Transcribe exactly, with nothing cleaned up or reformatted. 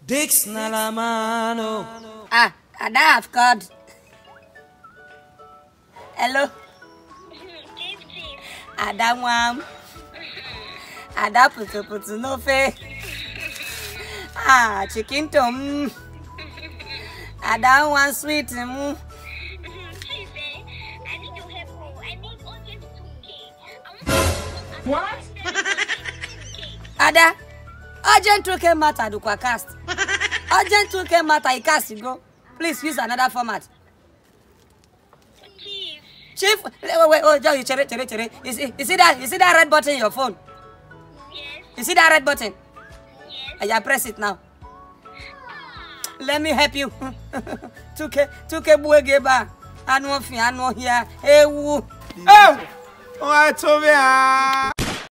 Dicks na la mano. Ah, Ada have called. Hello. Ada wam. Ada putu putu no fe. Ah, chicken tom. Ada one sweet mu. What? Ada, urgent two K matter do kwa cast. Urgent two K matter I cast go. Please use another format. Chief. Chief, wait, wait, oh, Joe, you chere, chere, chere. You see, you see that, you see that red button in your phone? Yes. You see that red button? Yes. I press it now. Let me help you. two K, two K buegeba. Anu fi, anu here. Hey, woo. Oh, oh, I told me.